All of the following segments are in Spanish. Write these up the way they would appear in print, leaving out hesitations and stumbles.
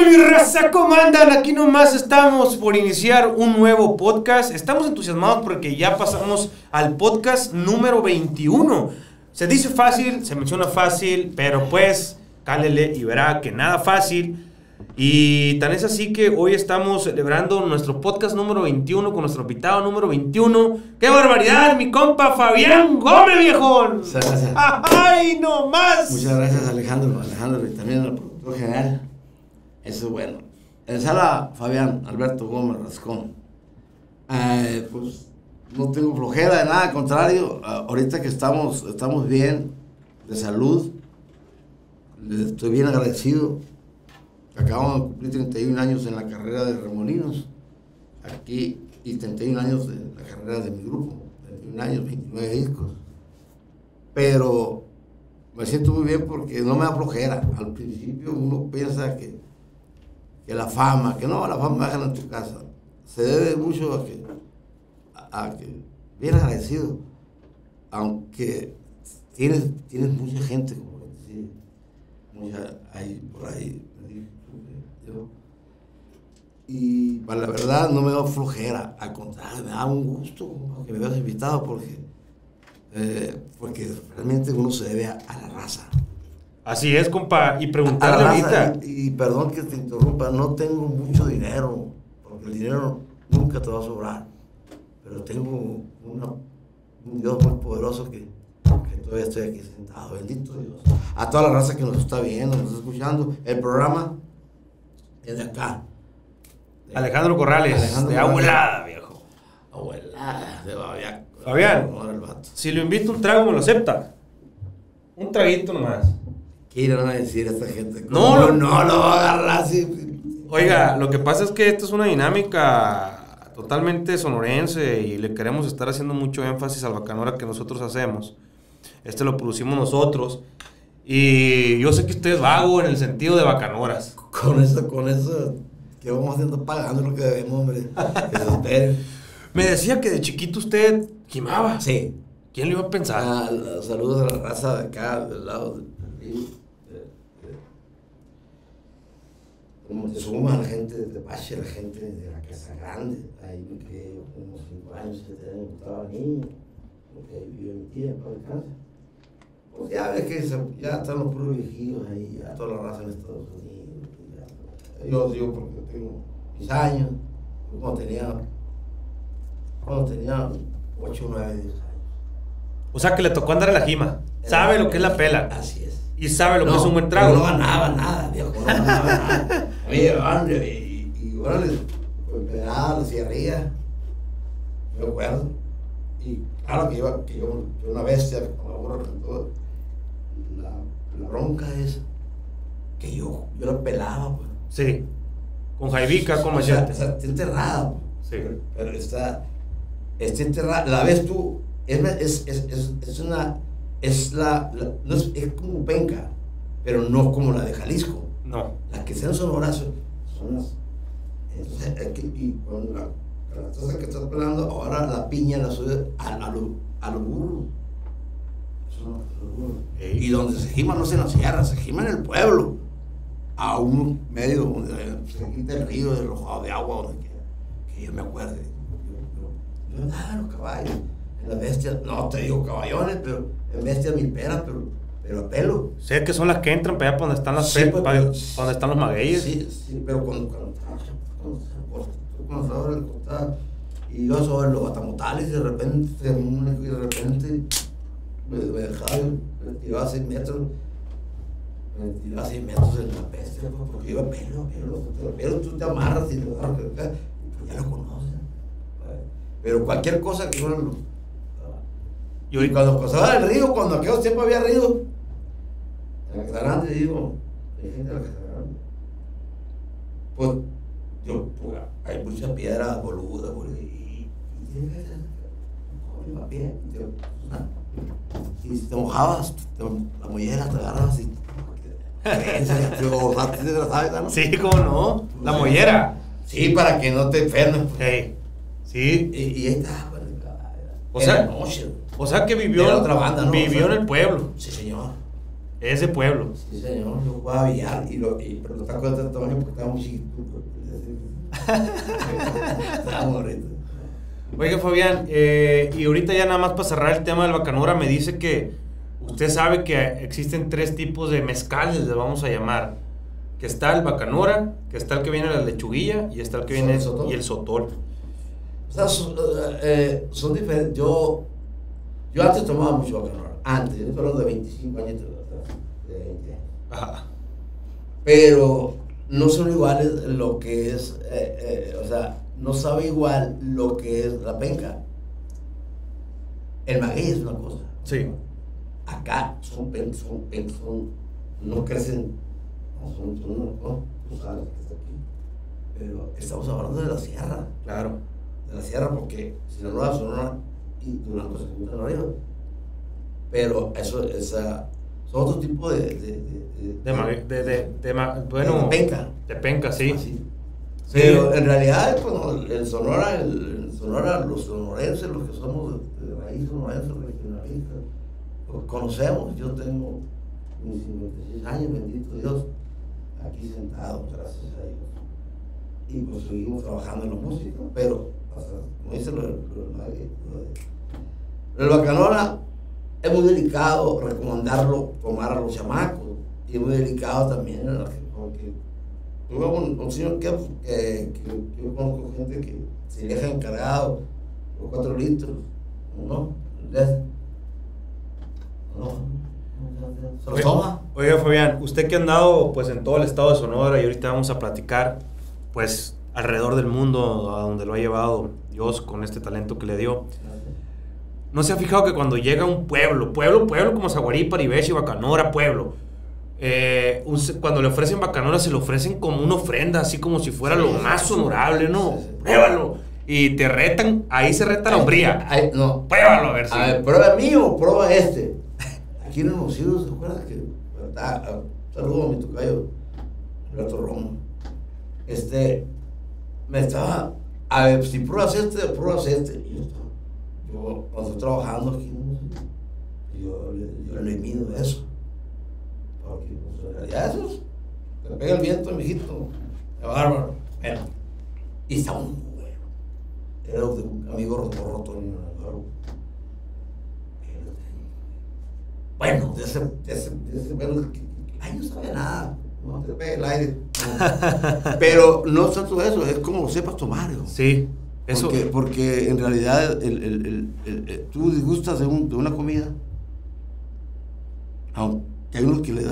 tal, mi raza? ¿Cómo andan? Aquí nomás estamos por iniciar un nuevo podcast. Estamos entusiasmados porque ya pasamos al podcast número 21. Se dice fácil, se menciona fácil, pero pues cálele y verá que nada fácil. Y tan es así que hoy estamos celebrando nuestro podcast número 21 con nuestro invitado número 21. ¡Qué barbaridad, mi compa Fabián Gómez, viejón! Muchas gracias. ¡Ay, no más! Muchas gracias, Alejandro, y también al productor general. Eso es bueno. En sala, Fabián Alberto Gómez Rascón. Pues no tengo flojera de nada, al contrario. Ahorita que estamos bien, de salud, estoy bien agradecido. Acabamos de cumplir 31 años en la carrera de Remolinos, aquí, y 31 años de la carrera de mi grupo, 31 años, 29 discos. Pero me siento muy bien porque no me da flojera. Al principio uno piensa que la fama, la fama déjala en tu casa. Se debe mucho a que bien agradecido, aunque tienes mucha gente, como decir, mucha hay por ahí. Y para la verdad no me da flojera, al contrario, me da un gusto que me hayas invitado porque realmente uno se debe a la raza. Así es, compa, y preguntarle ahorita. Y perdón que te interrumpa, no tengo mucho dinero, porque el dinero nunca te va a sobrar, pero tengo un Dios muy poderoso que todavía estoy aquí sentado, bendito Dios. A toda la raza que nos está viendo, nos está escuchando, el programa es de acá. Alejandro Corrales, de Abuelada, viejo. Abuelada, de Babiaco. Fabián, si lo invito a un trago, ¿me lo acepta? Un traguito nomás. ¿Qué irán a decir a esta gente? No lo va a agarrar así. Oiga, lo que pasa es que esta es una dinámica totalmente sonorense y le queremos estar haciendo mucho énfasis al bacanora que nosotros hacemos. Este lo producimos nosotros. Y yo sé que usted es vago en el sentido de bacanoras. Con eso, que vamos haciendo pagando lo que debemos, hombre. Que se esperen. Me decía que de chiquito usted quimaba. Sí. ¿Quién le iba a pensar? Saludos a la raza de acá, del lado del río. Como te suma la gente de Tepache, la gente de la Casa Grande. Ahí me crié unos 5 años, 7 años, estaba niño. Porque ahí vivió mi tía, para descansar. Pues ya ves que ya están los puros viejillos ahí, ya toda la raza en Estados Unidos. Yo digo porque tengo mis años, cuando tenía 8, 9, 10 años. O sea que le tocó andar en la jima. Sabe lo que es la pela. Así es. Y sabe lo que es un buen trago. No ganaba nada, viejo, no ganaba nada. A mí llevaban y órale, pues pedada, la cigarrilla, me acuerdo. Y claro que yo una bestia, con la burra, con todo. La bronca es que yo la pelaba, pues. Sí. Con jaibica, con machete. Está enterrada, pues. Sí. Pero está enterrada. La ves tú, es como penca, pero no como la de Jalisco. No. Las que sean sonoras son las. Entonces, y con la taza que estás pelando, ahora la piña la sube a los burros. Y donde se gima no se en la sierra, se gima en el pueblo. A un medio donde se quita el río del rojado de agua, donde quiera. Que yo me acuerde. Yo andaba en los caballos, en las bestias, no te digo caballones, pero en bestias milperas, pero a pelo. Sé que son las que entran para allá para donde están las donde están los magueyes. Sí, pero cuando estaba el costado, y yo sobre los batamotales, y de repente me dejaba, me tiraba 6 metros. Me tiraba 6 metros en la peste, porque iba pero tú te amarras y ya lo conoces. Pero cualquier cosa que fuera. Y cuando pasaba el río, cuando aquellos tiempos había río, en la Casa Grande, digo, hay gente de la Casa Grande. Pues, hay mucha piedra boluda, y si te mojabas, la mollera te agarrabas y sí, cómo no, la mollera. Sí, para que no te enfermes. Hey. Sí. Y ahí está, o sea que vivió otra banda, ¿no? Vivió en el pueblo. Sí, señor. Es de pueblo. Sí, señor, yo jugaba billar, pero los tacos de tamaño porque estaba muy chiquito. Estaba morrito. Oiga, Fabián, y ahorita ya nada más para cerrar el tema del Bacanora, me dice que usted sabe que existen 3 tipos de mezcales, le vamos a llamar. Que está el Bacanora, que está el que viene la lechuguilla y está el que viene ¿Sotol? y el sotol. O sea, son diferentes. Yo antes tomaba mucho Bacanora. Antes, yo estoy hablando de 25 años de 20 años. Ajá. Pero no son iguales lo que es, o sea, no sabe igual lo que es la penca. El maguey es una cosa. Sí. Acá son no crecen, no, tú sabes que está aquí. Pero estamos hablando de la sierra. Claro. De la sierra porque Sinaloa, Sonora y Durango se juntan arriba. Pero son otro tipo bueno, de penca. De penca, sí. Así. Sí. Pero en realidad, pues, en Sonora, los sonorenses, los que somos de raíz sonorense, regionalistas, pues, conocemos. Yo tengo mis 56 años, bendito Dios, aquí sentado, gracias a Dios. Y pues seguimos trabajando en la música, pero, como dice el Bacanora, es muy delicado recomendarlo tomar a los chamacos, y es muy delicado también, porque tuve un señor que yo conozco gente que se deja encargado por 4 litros, ¿no? Se los toma. Oiga, Fabián, usted que ha andado pues en todo el estado de Sonora y ahorita vamos a platicar pues alrededor del mundo a donde lo ha llevado Dios con este talento que le dio. ¿No se ha fijado que cuando llega a un pueblo como Zaguarí, Paribeche, Bacanora, pueblo, cuando le ofrecen Bacanora se le ofrecen como una ofrenda, así como si fuera lo más honorable, ¿no? Sí. Pruébalo. Y te retan, ahí se reta la hombría. No. Pruébalo, a ver si. A ver, prueba mío o prueba este. Aquí en Hermosillo, ¿se acuerdan que? Saludo a mi tocayo, Alberto Romo. Me estaba, a ver, si pruebas este, pruebas este. Y yo cuando estoy trabajando aquí, yo le mido eso. Porque pues, en realidad eso es, te pega el viento, mijito. Qué bárbaro. Bueno, y está muy bueno. Era de un amigo roto. Bueno, de ese bueno, ay, no sabe nada. No te pega el aire. No. Pero no es tanto eso, es como sepas tomar. ¿No? Sí, eso. Porque en realidad tú disgustas de una comida, aunque hay unos que les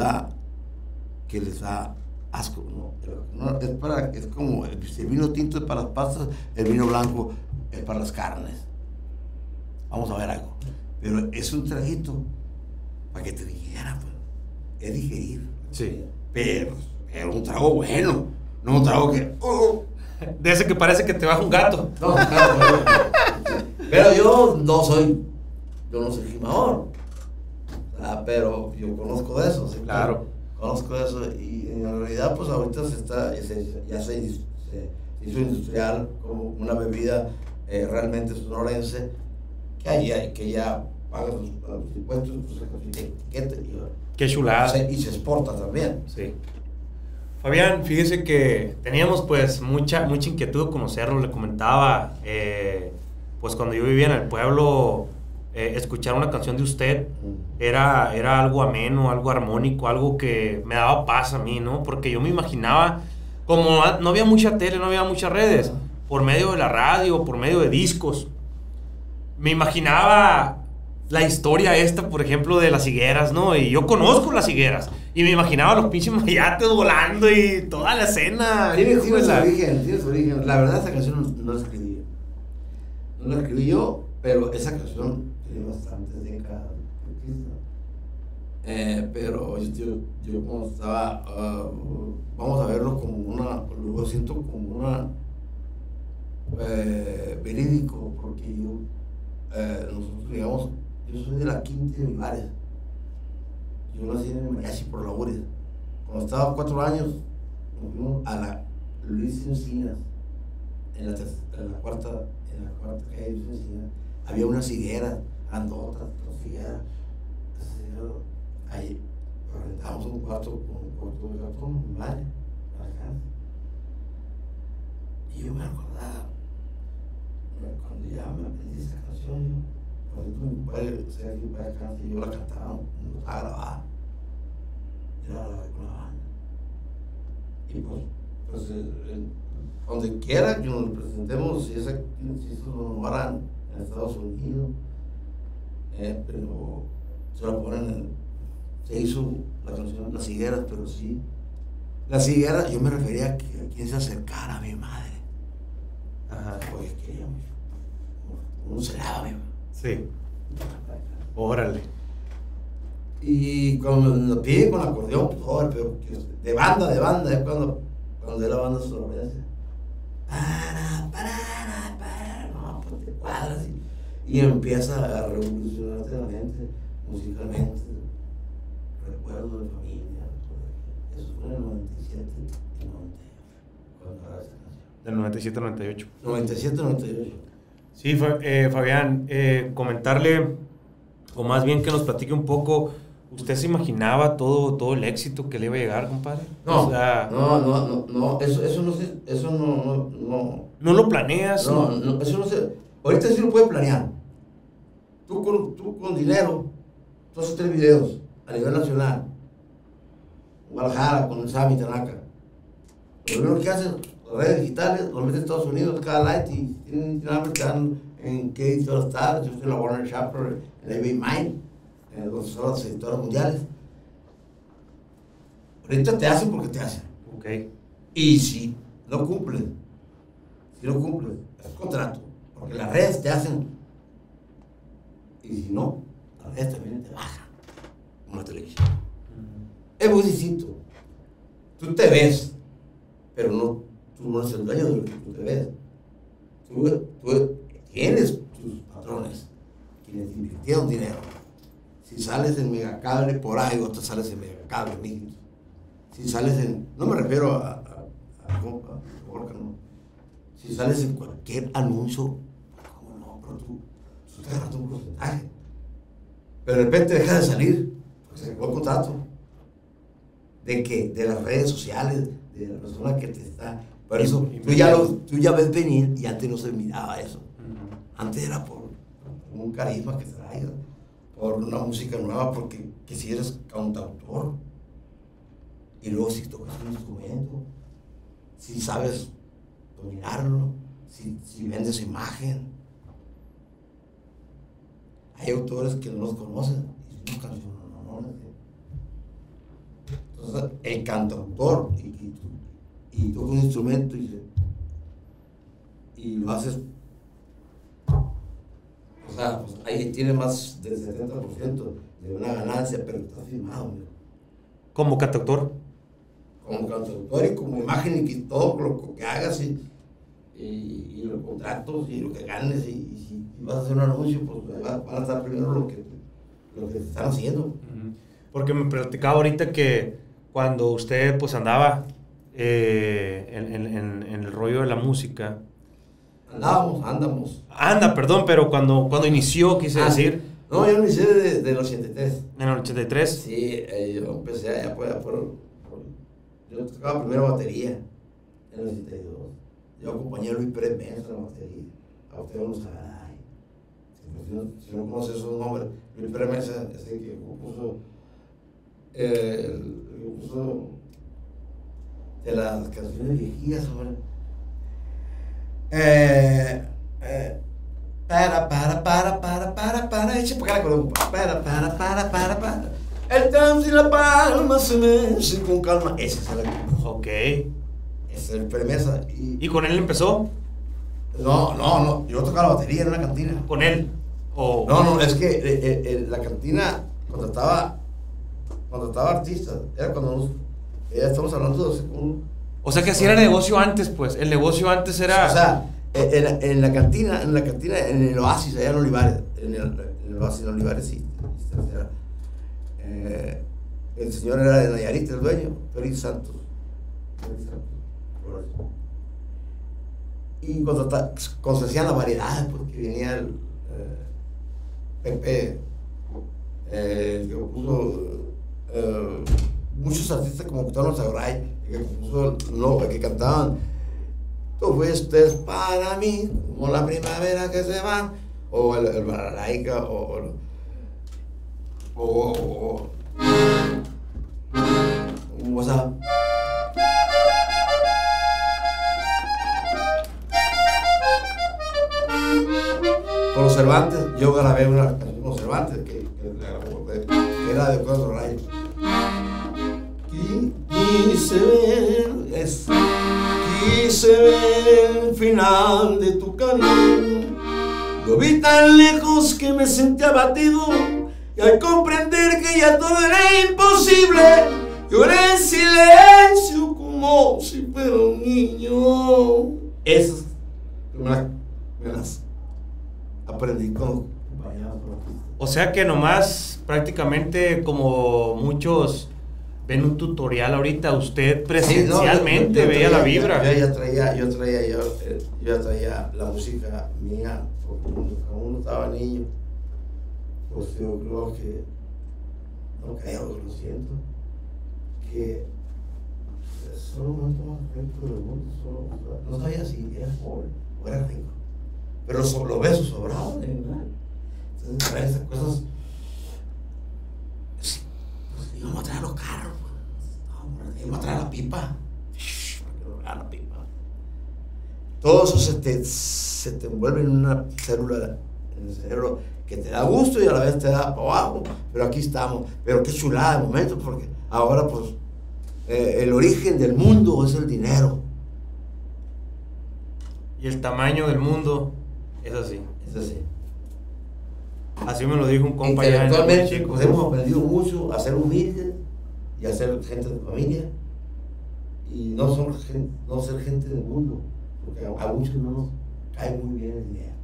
da asco, ¿no? Es como el vino tinto es para las pastas, el vino blanco es para las carnes. Vamos a ver algo. Pero es un traguito para que te dijera, pues. Es digerir. Sí. Pero un trago bueno, no un trago que... De ese que parece que te baja un gato. No, claro, pero yo no soy gimador. Pero yo conozco de eso. ¿Sí? Claro. Conozco de eso y en realidad pues ahorita ya se hizo industrial como una bebida realmente sonorense que ya paga los impuestos, pues, etiqueta Qué chulada. y se exporta también. Sí. Fabián, fíjese que teníamos pues mucha inquietud de conocerlo. Le comentaba, pues cuando yo vivía en el pueblo, escuchar una canción de usted era algo ameno, algo armónico, algo que me daba paz a mí, ¿no? Porque yo me imaginaba, como no había mucha tele, no había muchas redes, por medio de la radio, por medio de discos, me imaginaba la historia esta, por ejemplo, de las higueras, ¿no? Y yo conozco las higueras. Y me imaginaba los pinches mayates volando y toda la escena. Tiene su origen. La verdad, esa canción no la escribí yo. No la escribí yo, pero esa canción tiene bastantes décadas. Pero yo como estaba, vamos a verlo como lo siento como una verídico, porque nosotros, digamos, yo soy de la Quinta de Olivares. Yo nací en el Mariachi por labores. Cuando estaba 4 años, nos fuimos a la Luis Encinas, en la cuarta calle de Luis Encinas. Había unas higueras, andotas, dos higueras. Ahí, rentamos un cuarto de cartón, mi madre, para acá. Y yo me acordaba, cuando ya me aprendí esa canción, cuando mi padre sea que mi padre cante, yo la cantaba, no estaba grabada. Yo la grabé con la banda. Y pues donde quiera que nos presentemos, si eso nos harán en Estados Unidos, pero se la ponen se hizo la canción Las Higueras, pero sí. Las Higueras, yo me refería a quien se acercara a mi madre. Ajá. Oye, que uno se lava, mi madre. Sí. Órale. Y cuando me lo pide con acordeón, pues, oh, pero de banda, es cuando es la banda sonorense. No, pues te cuadras y empieza a revolucionarte la mente musicalmente. Recuerdo de familia, eso fue en el 97 y 98, cuando grabé esa canción. Del 97 al 98. 97, 98. Sí, Fabián, comentarle, o más bien que nos platique un poco, ¿usted se imaginaba todo el éxito que le iba a llegar, compadre? No, o sea, no, eso no sé, eso no. ¿No lo planeas? No, eso no sé. Ahorita sí lo puedes planear. Tú con dinero, tú haces 3 videos a nivel nacional. Guadalajara, con el Sammy Tanaka. Lo primero que hacen, las redes digitales, los meten en Estados Unidos, cada light, y tienen hambre, están en qué editora está. Yo estoy en la Warner Chappell, en AB Mine, donde son las editoras mundiales. Ahorita te hacen porque te hacen. Ok. Y si no cumplen, es contrato, porque las redes te hacen. Y si no, las redes también te bajan, como la televisión. Es muy distinto. Tú te ves, pero tú no eres el dueño de lo que tú te ves. Tú tienes tus patrones, quienes te invirtieron dinero. Si sales en Megacable, por algo te sales en Megacable, amiguitos. Si sales en, no me refiero a Borca, no. Si sales en cualquier anuncio, ¿cómo no? Pero tú estás ganando un porcentaje. Pero de repente deja de salir, porque se acabó el contrato. ¿De qué? De las redes sociales, de la persona que te está. Por eso tú ya ves venir y antes no se miraba eso. Antes era por un carisma que traigas, por una música nueva, porque que si eres cantautor. Y luego si tocas un instrumento, si sabes dominarlo, si vendes imagen. Hay autores que no los conocen y son canciones no. Entonces, el cantautor y toca un instrumento y lo haces, o sea, pues ahí tiene más del 70% de una ganancia, pero está firmado, amigo. ¿Como cantautor? Como cantautor y como imagen y todo lo que hagas y los contratos y lo que ganes y si vas a hacer un anuncio, pues van a estar primero lo que te están haciendo. Porque me platicaba ahorita que cuando usted pues andaba en el rollo de la música. Andamos. Perdón, pero cuando inició, quise decir. No, yo inicié del 83. ¿En el 83? Sí, yo empecé allá yo tocaba primero batería en el 82. Yo acompañé a Luis Pérez Mesa en la batería. A usted no lo sabrá. Si no conoce esos nombres, Luis Pérez Mesa es el que compuso de las canciones viejitas, hombre. Eche para acá la para. El trance y la palma se mecen con calma. Ese es el que. Ok. Ese es el Permesa. ¿Y con él empezó? No. Yo tocaba la batería en una cantina. ¿Con él? No, es que la cantina contrataba artistas. Era cuando ya estamos hablando de hace como. O sea que así era el negocio antes, pues. El negocio antes era. O sea, en la cantina, en el Oasis, allá en Olivares. En el Oasis, en Olivares, sí. El señor era de Nayarit, el dueño, Félix Santos. Y cuando se hacían las variedades, porque venía el Pepe, que puso muchos artistas como Octavio Seguray, que cantaban tú fuiste para mí como la primavera que se va, o el Balalaika, o sea, con los Cervantes. Yo grabé una canción con los Cervantes que era de Octavio Seguray. Quise ver el final de tu camino. Lo vi tan lejos que me sentí abatido, y al comprender que ya todo era imposible, lloré en silencio como si fuera un niño. Esas me las aprendí con compañeros. O sea que nomás prácticamente como muchos ven un tutorial ahorita, usted presencialmente sí, no, yo veía la vibra. Yo traía la música mía, porque cuando uno estaba niño, pues yo creo que, no creo, lo siento, que solo no estaba dentro del mundo, no sabía si era pobre o era rico, pero los besos sobraban, ¿verdad? Entonces traía esas cosas. Íbamos a traer los carros, íbamos a traer la pipa. La pipa. Todo eso se te envuelve en una célula en el cerebro que te da gusto y a la vez te da para abajo. Pero aquí estamos. Pero qué chulada de momento, porque ahora pues el origen del mundo es el dinero. Y el tamaño del mundo es así. Es así. Así me lo dijo un compa ya. Actualmente pues hemos aprendido mucho a ser humildes y a ser gente de familia y no ser gente del mundo, porque a muchos no nos cae muy bien el dinero.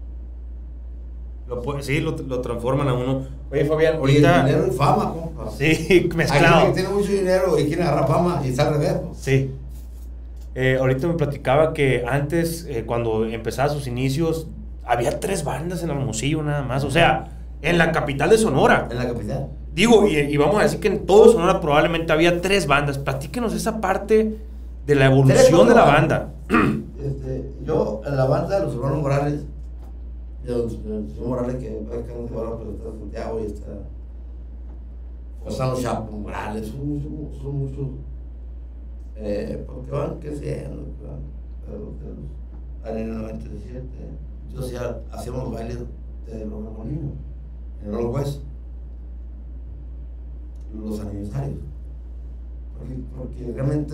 Sí, lo transforman a uno. Oye, Fabián, ahorita... Y el dinero y fama, compa. Sí, mezclado. Hay gente que tiene mucho dinero y quiere agarrar fama y está al revés. Sí. Ahorita me platicaba que antes, cuando empezaba sus inicios, había 3 bandas en Hermosillo nada más. O sea, en la capital de Sonora. En la capital. Digo, y vamos a decir que en todo Sonora probablemente había 3 bandas. Platíquenos esa parte de la evolución de la banda. Yo, en la banda de los hermanos Morales, el señor Morales, que acá no se va a presentar a Santiago y están los Chapos Morales, son muchos, porque van creciendo, en el 97, yo hacíamos los bailes de los remolinos, en los West, los aniversarios, porque realmente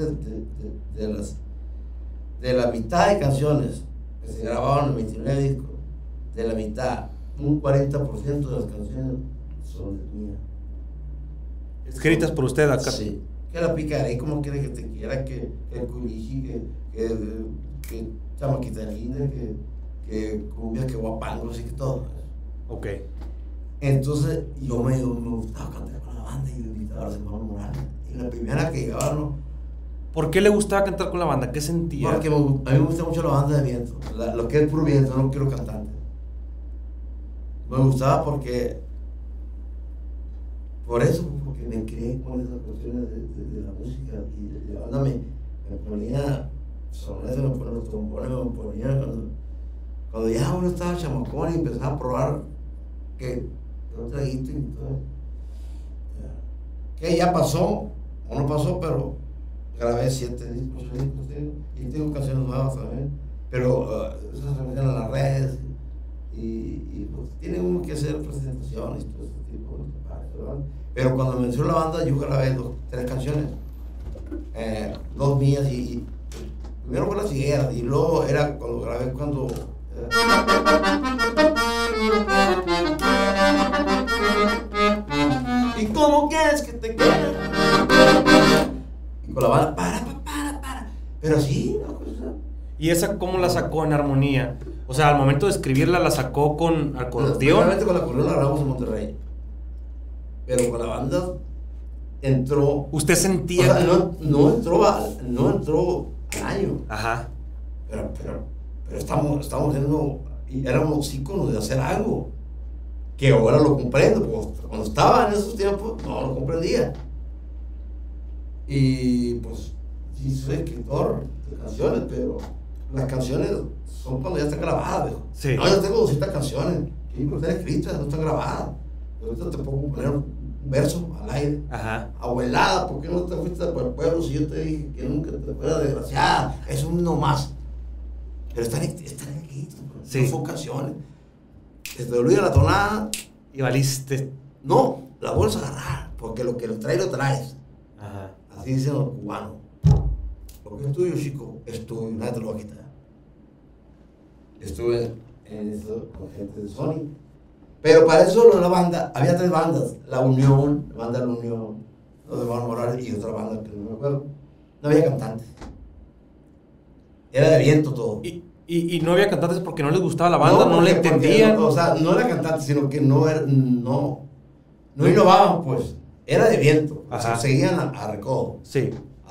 de la mitad de canciones que se grababan en 29 discos, de la mitad, un 40% de las canciones son mías. Escritas por usted acá. Sí. Que la picaré, como quiere que te quiera, que el culichi, que chamaquita linda, que cumbia, que guapango, así que todo. Ok. Entonces, yo me gustaba cantar con la banda y me invitaba a los hermanos Morales. Y la primera que llegaba, ¿no? ¿Por qué le gustaba cantar con la banda? ¿Qué sentía? Porque a mí me gusta mucho la banda de viento, lo que es puro viento, no quiero cantante. Me gustaba porque me crié con esas cuestiones de la música y la banda me ponía sonetas, me ponía los trombones, me ponía cuando ya uno estaba chamacón y empezaba a probar que un traguito y todo. Que ya pasó, o no pasó, pero grabé 7 discos, 8 discos y tengo canciones nuevas también, pero esas se meten en las redes y pues, tiene uno que hacer presentaciones y todo ese tipo de cosas, ¿verdad? Pero cuando me entró la banda yo grabé 3 canciones, 2 mías y primero fue La Ciguera y luego era cuando grabé ¿Y cómo quieres que te quede? Y con la banda, para. Pero sí, una cosa. ¿Y esa cómo la sacó en armonía? O sea, al momento de escribirla, ¿la sacó con acordeón? Realmente con el acordeón la grabamos en Monterrey. Pero con la banda entró... ¿Usted sentía? O sea, no entró al año. Ajá. Pero estamos viendo... Y éramos íconos de hacer algo. Que ahora lo comprendo. Cuando estaba en esos tiempos, no lo comprendía. Y pues, sí, soy escritor de canciones, pero las canciones son cuando ya están grabadas, viejo. Sí. No, yo tengo 200 canciones, que están escritas, no están grabadas. Ahorita te puedo poner un verso al aire. Ajá. Abuelada, ¿por qué no te fuiste por el pueblo si yo te dije que nunca te fuera desgraciada? Es un no más. Pero están escritos, Sí. no son canciones. Se te olvida la tonada. Y valiste. No, la vuelves a agarrar, porque lo que lo traes. Ajá. Así dicen los cubanos. Lo que es tuyo, chico, es tuyo, nadie te lo va a quitar. Estuve en eso con gente de Sony. Pero para eso la banda, había 3 bandas. La Unión, la banda de la Unión, los de Juan Morales y otra banda que no me acuerdo. No había cantantes. Era de viento todo. Y no había cantantes porque no les gustaba la banda, no le entendían. O sea, no era cantante, sino que no innovaban, pues. Era de viento. O sea, seguían a recodo. Sí.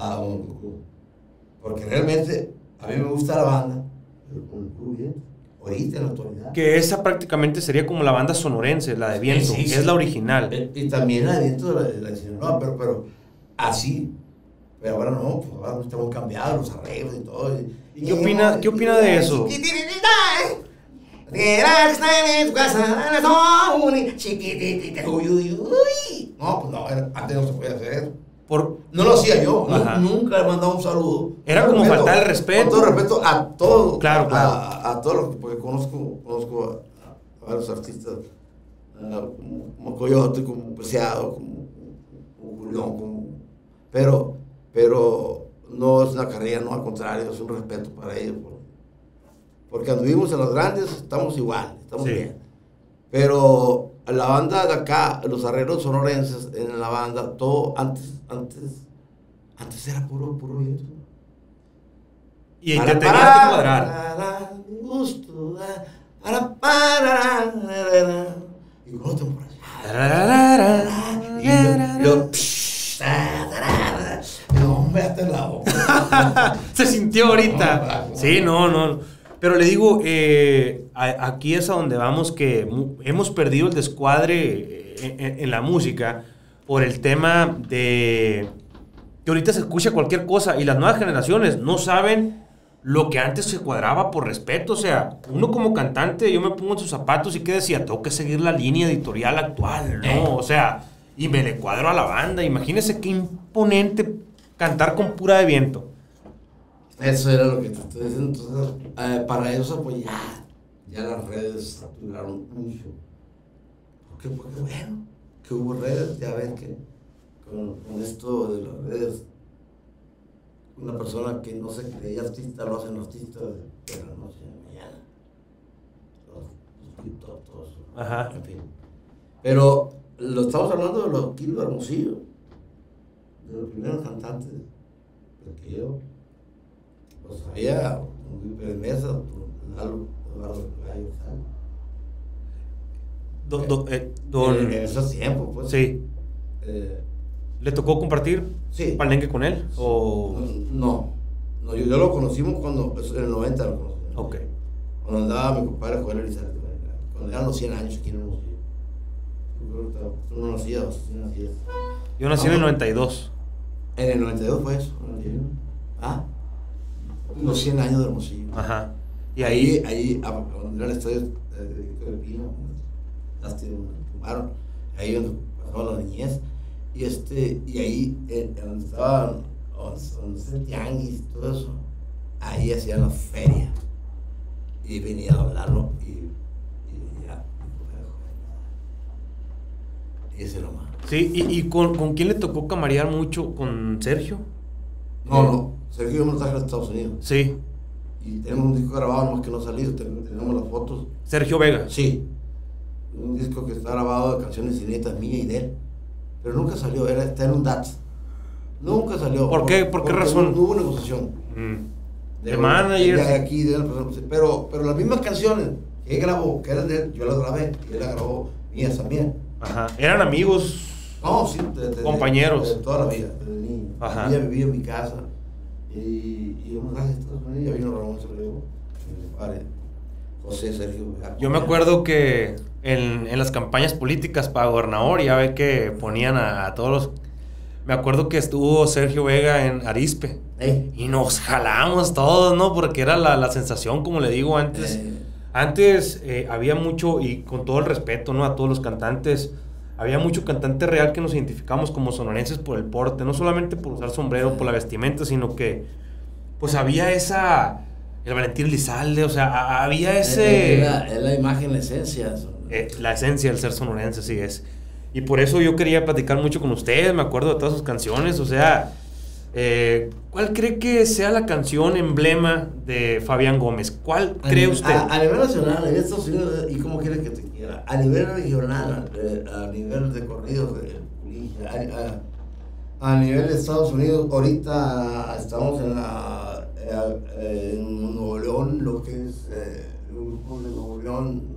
Porque realmente a mí me gusta la banda, pero con el puro viento. Ahorita en la actualidad. Que esa prácticamente sería como la banda sonorense, la de viento, Sí, que es la original. Y también la de viento de la de Sinaloa, pero así. Pero ahora no, pues ahora estamos cambiados, los arreglos y todo. ¿Y qué opina de eso? No, pues no, antes no se podía hacer. No lo hacía yo, nunca le mandaba un saludo. Era como faltar el respeto. Con todo respeto a todos. Claro. A todos, porque conozco a varios artistas, como Coyote, como Preciado, como Julián, pero no es una carrera, no, al contrario, es un respeto para ellos. Porque cuando vivimos en los grandes estamos igual, estamos bien. Pero la banda de acá, los arreglos sonorenses en la banda, todo antes era puro viento. Y te tenías que cuadrar. Y con otro por allá. Se sintió ahorita. Sí, no. Pero le digo, aquí es a donde vamos, que hemos perdido el descuadre en la música por el tema de que ahorita se escucha cualquier cosa y las nuevas generaciones no saben lo que antes se cuadraba por respeto. O sea, uno como cantante, yo me pongo en sus zapatos y que decía, tengo que seguir la línea editorial actual, ¿no? O sea, y me le cuadro a la banda. Imagínese qué imponente cantar con pura de viento. Eso era lo que te estoy diciendo. Entonces, para eso, pues ya las redes saturaron mucho. Porque bueno, que hubo redes, ya ven que con esto de las redes, una persona que no se creía artista lo hacen artista de la noche a la mañana. Los TikTok, todo eso. Ajá. En fin. Pero lo estamos hablando de los Kilo Hermosillo, de los primeros cantantes, porque yo lo sabía, un Pérez Mesa, Lalo, Eduardo Gallo, en esos tiempos, pues. Sí. ¿Le tocó compartir palenque con él? ¿O? No, yo lo conocimos en el 90 lo conocimos. Ok. Cuando andaba mi compadre Joel Elizalde, cuando eran los 100 años aquí en Hermosillo. Tú no nacías, tú nacías. Yo nací en el 92. En el 92 fue eso. Los 100 años de Hermosillo. Ajá. Y ahí donde era el estadio de Pino, ahí donde pasaba la niñez. Y ahí, donde estaban, donde el tianguis y todo eso, ahí hacían la feria. Y venía a hablarlo y ya. Y ese era más. Sí, ¿y con quién le tocó camarear mucho? ¿Con Sergio? No, Sergio yo me lo traje a los Estados Unidos. Sí. Y tenemos un disco grabado, nomás que no ha salido, tenemos las fotos. ¿Sergio Vega? Sí. Un disco que está grabado de canciones inéditas mías y de él. Pero nunca salió, está en un DATS. Nunca salió. ¿Por qué razón? No hubo negociación. De managers. De aquí, de él, pero las mismas canciones que él grabó, que eran de él, yo las grabé. Y él las grabó mías también. Ajá. ¿Eran amigos? No, sí. Compañeros. De toda la vida, desde niño. Ajá. Ella vivía en mi casa. Y un mensaje de Estados Unidos, ya vino Ramón Sergio, José Sergio. Yo me acuerdo que en las campañas políticas para gobernador, ya ve que ponían a todos los Me acuerdo que estuvo Sergio Vega en Arispe. Y nos jalamos todos, ¿no? Porque era la sensación, como le digo antes. Antes había mucho, y con todo el respeto, ¿no? A todos los cantantes, había mucho cantante real que nos identificamos como sonorenses por el porte, no solamente por usar sombrero, por la vestimenta, sino que, pues había el Valentín Elizalde, o sea, había ese... Es la imagen, la esencia. La esencia del ser sonorense, sí es. Y por eso yo quería platicar mucho con ustedes, me acuerdo de todas sus canciones, o sea, ¿cuál cree que sea la canción emblema de Fabián Gómez? ¿Cuál cree usted? A nivel nacional, en Estados Unidos, ¿y cómo quiere que te quiera? A nivel regional, a nivel de corridos, a nivel de Estados Unidos, ahorita estamos en Nuevo León, lo que es el grupo de Nuevo León,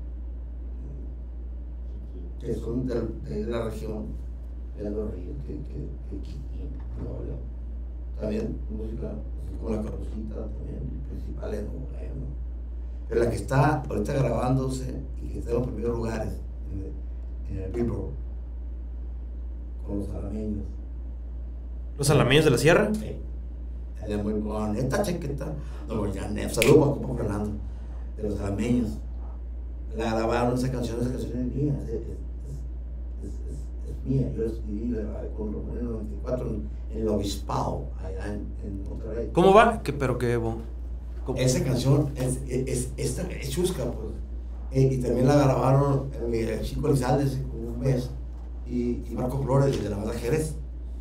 que son de la región de los ríos, que Nuevo León. También música, así como la Carucita, también principales de Nuevo León. Pero la que está ahorita grabándose y que está en los primeros lugares en el Billboard, con los alameños. ¿Los alameños de la sierra? Sí. Ella es muy buena. Esta chiquita, no, ya, saludos para Fernando, de los alameños. La grabaron esa canción es mía. Es mía, yo escribí la grabé con los en el 94 en el Obispado, allá en Monterrey. ¿Cómo va? Esa canción es chusca, pues. Y también la grabaron el Chico Elizalde hace como un mes y Marco Flores de la banda Jerez.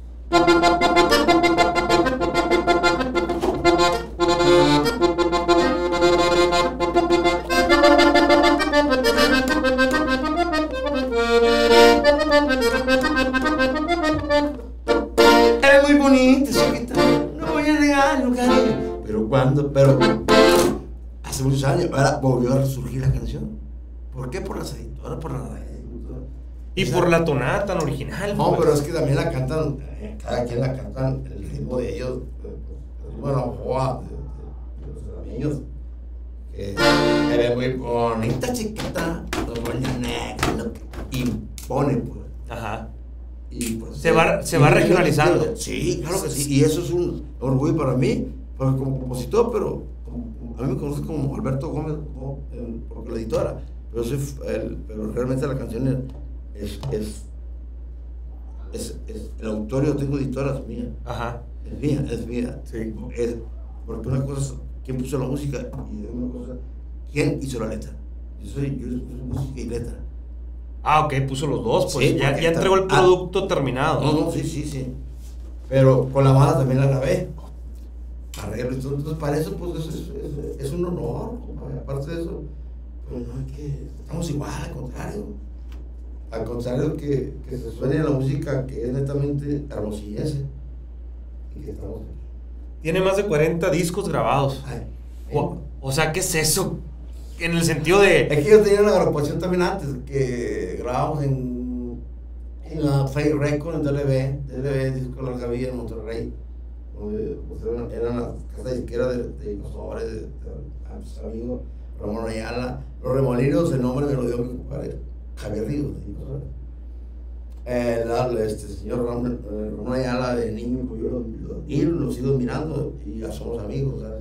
Es muy bonita, chiquita, no voy a negar, pero hace muchos años, ahora volvió a resurgir la canción. ¿Por qué? Por las editoras, por la radio. Y por la tonada tan original. No, pero es que también la cantan, cada quien la cantan, el ritmo de ellos, el ritmo de la boa, de los alameños. Eres muy bonita, chiquita, no voy a negar, y pone, pues. Ajá. Y pues, se va regionalizando. Sí, claro que sí. Y eso es un orgullo para mí, porque como compositor, pero a mí me conocen como Alberto Gómez, porque la editora. Pero realmente la canción es el autor, yo tengo editoras mías. Ajá. Es mía. Sí. Porque una cosa es quién puso la música y una cosa quién hizo la letra. Yo soy música y letra. Ah, ok, puso los dos, pues Sí, ya entregó el producto terminado. No, sí. Pero con la banda también la grabé. Arreglo, entonces para eso pues es un honor. Aparte de eso, pues no es que estamos igual, al contrario que se suene la música que es netamente hermosillense y que estamos aquí. Tiene más de 40 discos grabados. O sea, ¿qué es eso? En el sentido de... Es que yo tenía una agrupación también antes, que grabábamos en la Fake Record, en DLB, Disco de la Gavilla en Monterrey, donde eran las casas disqueras de invasores, de mis amigos, Ramón Ayala. Los Remolinos, el nombre me lo dio mi compadre Javier Ríos, este señor Ramón Ayala de niño, pues yo lo sigo mirando y ya somos amigos, ¿sabes?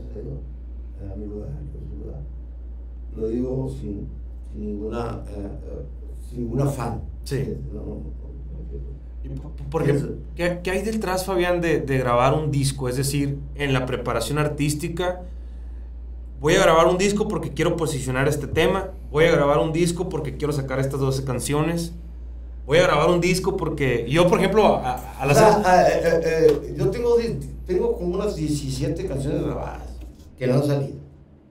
Lo digo sin ningún afán. Sí. Porque, ¿qué hay detrás, Fabián, de grabar un disco? Es decir, en la preparación artística, voy a grabar un disco porque quiero posicionar este tema, voy a grabar un disco porque quiero sacar estas 12 canciones, voy a grabar un disco porque yo, por ejemplo, yo tengo como unas 17 canciones grabadas que no han salido.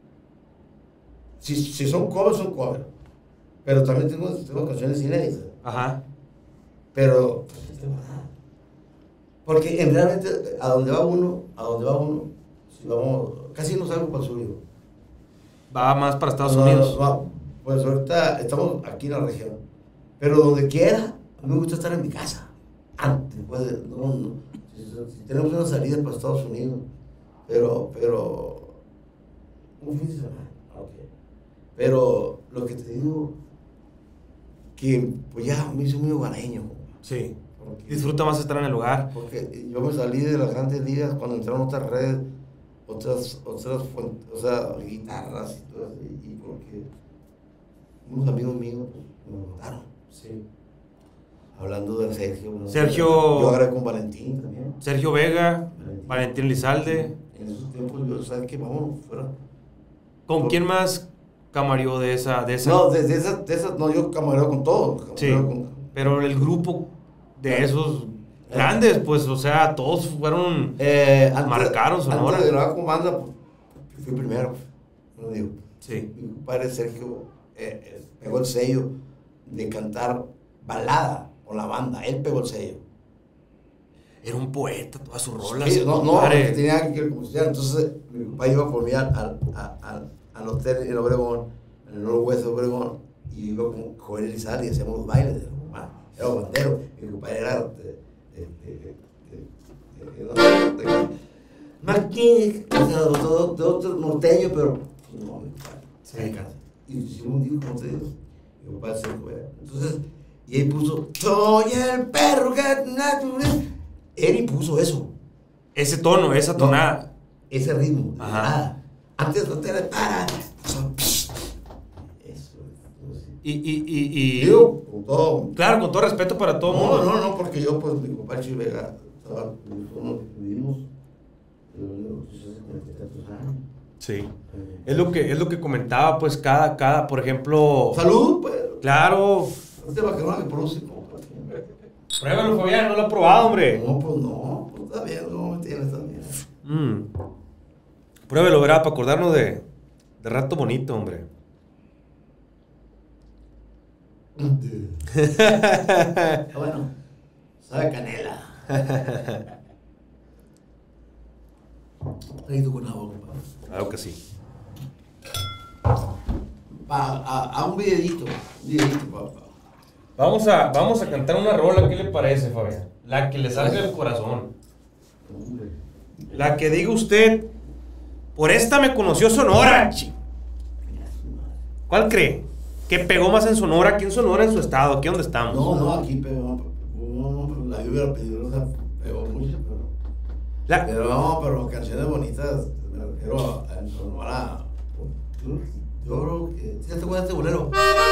Si son covers, son covers. Pero también tengo canciones inéditas. Ajá. Pero, porque realmente a donde va uno, si vamos, casi no salgo para el sur. Va más para Estados Unidos. Pues ahorita estamos aquí en la región. Pero donde quiera, a mí me gusta estar en mi casa. Antes, si tenemos una salida para Estados Unidos, pero un fin de semana. Okay. Pero lo que te digo, que pues ya me hizo muy hogareño. Sí. Disfruta más estar en el lugar. Porque yo me salí de las grandes ligas cuando entraron otras redes, otras fuentes, o sea, guitarras y todo así, y porque unos amigos míos pues, me contaron. Sí. Hablando de Sergio. ¿no? Sergio. Yo hablé con Valentín también. Sergio Vega, Valentín Lizalde. En esos tiempos yo, ¿sabes qué? Vámonos fuera. ¿Con quién más camarió de esa? No, de esa, no, yo camareo con todo. Sí, pero el grupo de esos grandes, pues, o sea, todos fueron, marcaron Sonora. Antes de grabar con banda, pues, fui primero, no digo. Sí. Mi compadre Sergio pegó el sello de cantar balada con la banda, él pegó el sello. Era un poeta, todas sus rolas. Sí, no, porque tenía que compositar, entonces mi compadre iba por mí al hotel en Obregón, en el Noroeste de Obregón, y iba con Joel Elizalde y hacíamos los bailes de la mamá. Era bandero, mi compadre era Martín, de otro norteño, pero no, mi compadre, sí. Y hicimos un disco, como te digo, mi compadre se fue. Entonces, y él puso, soy el perro que él puso eso. Ese tono, esa tonada. No, ese ritmo. Ajá. Antes no te para. Eso. Y Digo, con todo. claro, con todo respeto para todo el mundo. No, porque yo, pues, mi compadre Chuy Vega, vivimos años. Sí. Es lo que comentaba, pues, cada, por ejemplo. Salud, pues. Claro. No te va a quedar que produce, compadre. Pruébalo, Fabián, no lo ha probado, hombre. No, pues está bien, no me tienes también. Pruébelo, verá, para acordarnos de rato bonito, hombre. Bueno, sabe canela. Ahí tú con agua, compadre. Claro que sí. A un videito, papá. Vamos a cantar una rola, ¿qué le parece, Fabián? La que le salga del corazón. La que diga usted, por esta me conoció Sonora. ¿Cuál cree? ¿Qué pegó más en Sonora? ¿Quién Sonora en su estado? ¿Aquí donde estamos? No, aquí pegó. No, la lluvia pegó mucho, pero canciones bonitas, me refiero a Sonora. Yo creo que. ¿Sí te acuerdas de este bolero?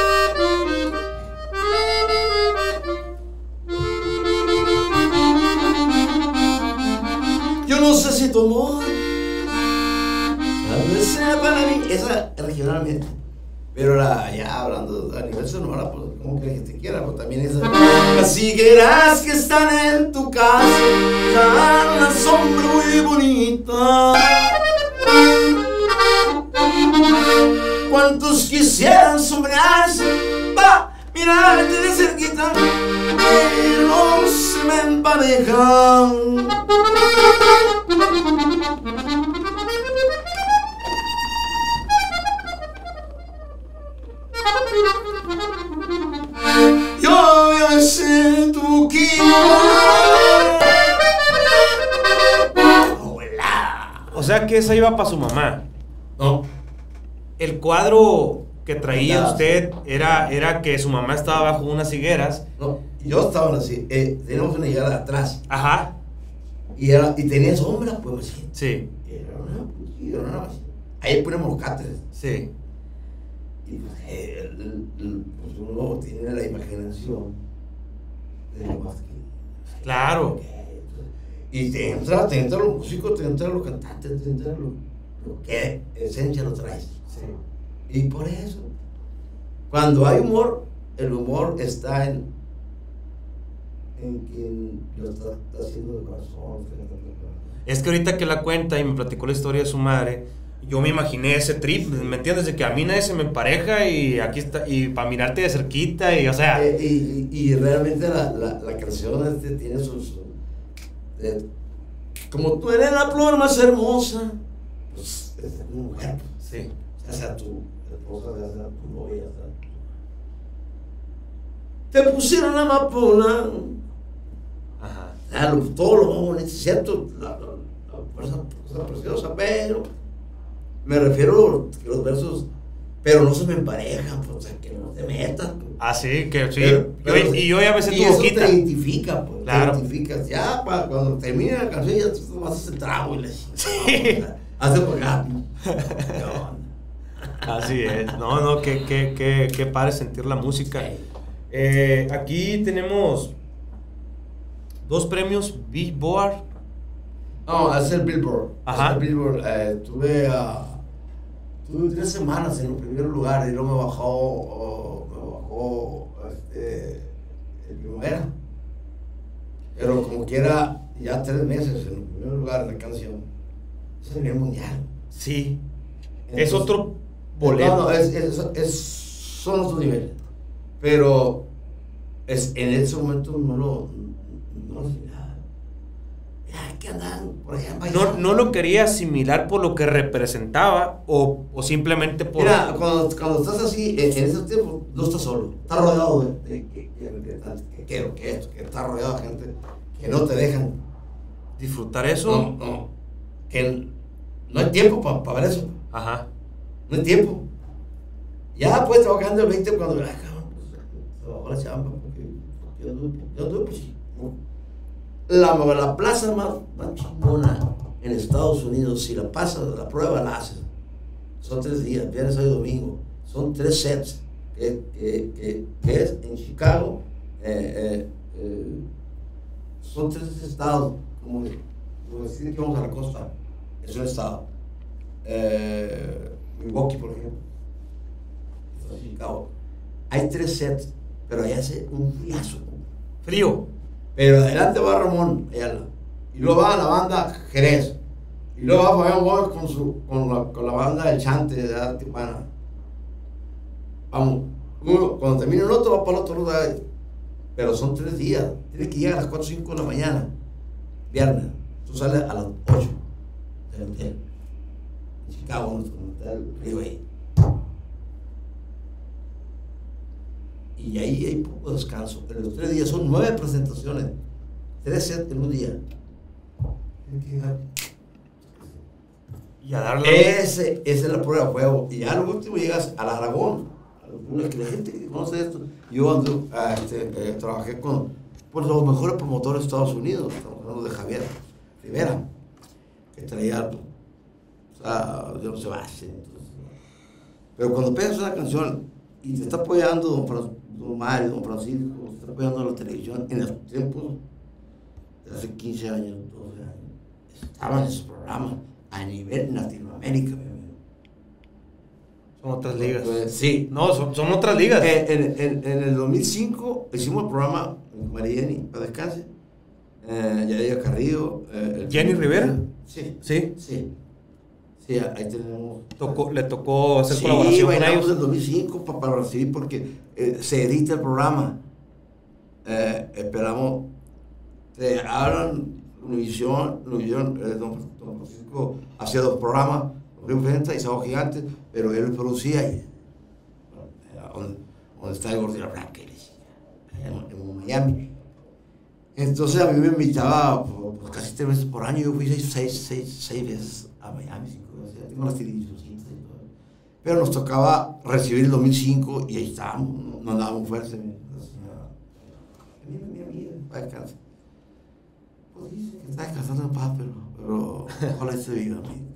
Yo no sé si tu amor tal vez sea para mí. Esa regionalmente. Pero ya hablando a nivel sonora, pues como que te quiera, pues también esa. Las higueras que están en tu casa dan una sombra muy bonita. ¿Cuántos quisieran sombrearse pa' mirarte de cerquita? Pero se me emparejan. Yo voy a ser tu O sea que esa iba para su mamá. No. El cuadro que traía usted era que su mamá estaba bajo unas higueras. No, yo estaba así. Teníamos una higuera atrás. Ajá. Y tenía sombra, pues así. Sí. Era una ahí ponemos los cáteres. Sí. Y pues uno tiene la imaginación de lo más que. Claro. Y te entra los músicos, te entran los cantantes, te entra lo que esencia lo traes. Sí. Y por eso, cuando hay humor, el humor está en quien lo está haciendo de corazón. Es que ahorita que la cuenta y me platicó la historia de su madre, yo me imaginé ese trip, ¿me entiendes? De que a mí nadie se me empareja y aquí está, y para mirarte de cerquita y o sea. Y realmente la canción tiene sus. Como tú eres la flor más hermosa, pues es una mujer. Sí. Ya sea tu esposa, ya sea tu novia, te pusieron la amapola. Ajá. Todo lo más bonito, ¿cierto? La cosa preciosa, pero me refiero que los versos pero no se me emparejan, pues, o sea, que no te metas. Pues. Ah, sí, que sí. Pero, y yo ya me sé tu eso boquita. te identifica, pues. Claro. Te identificas. Ya, cuando termine la canción, ya tú vas a hacer trago y le Sí. hace por acá. Así es. No, qué padre sentir la música. Aquí tenemos 2 premios Billboard. No, es el Billboard. Ajá. Es el Billboard. Tuve 3 semanas en el primer lugar y luego me bajó el primavera. Pero como quiera, ya 3 meses en el primer lugar de la canción. Es a nivel mundial. Sí. Entonces, es otro boleto. No, son otros niveles. Pero en ese momento no sé nada. Ya, ¿qué andan por allá? No lo quería asimilar por lo que representaba o simplemente por... Mira, cuando estás así, en esos tiempos, no estás solo. Estás rodeado de que estás rodeado de gente que no te dejan disfrutar eso. No. Que no hay tiempo para ver eso. Ajá. No hay tiempo. Ya pues te va quedando el 20 cuando cabrón, pues, se bajó la chamba porque yo anduve pues sí. La plaza más chingona en Estados Unidos, si la pasas, la prueba la haces. Son 3 días, viernes, sábado y domingo. Son 3 sets. Que es en Chicago. Son 3 estados. Como decir que vamos a la costa. Es un estado. Milwaukee, por ejemplo. Chicago. Hay 3 sets, pero allá hace un friazo. Frío. Pero adelante va Ramón Ayala. Y luego va la banda Jerez. Y luego va Fabián Gómez con la banda del Chante de Tijuana. Vamos. Cuando termina el otro, va para el otro lugar. Pero son 3 días. Tienes que llegar a las 4 o 5 de la mañana. Viernes. Tú sales a las 8 del hotel. En Chicago, en el hotel Freeway. Y ahí hay poco descanso. En los 3 días son 9 presentaciones. 3 sets en un día. Y a darle... Esa es la prueba de fuego. Y ya luego último llegas al Aragón. La gente que conoce esto. Yo trabajé con los mejores promotores de Estados Unidos. Estamos hablando de Javier Rivera. Que traía... O sea, yo no sé más. Pero cuando pegas una canción y te está apoyando don Mario, don Francisco, te está apoyando la televisión en los tiempos de hace 15 años, 12 años, estaban esos programas a nivel Latinoamérica. Son otras ligas. Pues, sí. No, son otras ligas. En el 2005 hicimos el programa Mariani, para descanse, Yadira Carrillo. ¿Jenny Rivera? Sí. Sí. Sí. Sí, ahí tenemos. Le tocó hacer colaboración con ellos. Sí, en el 2005 para recibir porque se edita el programa. Esperamos. Te hablan Univisión, don Francisco hacía 2 programas, Río Frente y Sábado Gigante, pero él producía ahí. Donde está el Gordillo Blanca, en Miami. Entonces a mí me invitaba pues, casi 3 veces por año. Yo fui 6 veces a Miami, 5 veces. Tengo las televisiones y todo. Pero nos tocaba recibir el 2005 y ahí estábamos, nos dábamos fuerza. Mi amiga, para descansar. Pues dice que está descansando en paz, pero ojalá se viva a mí.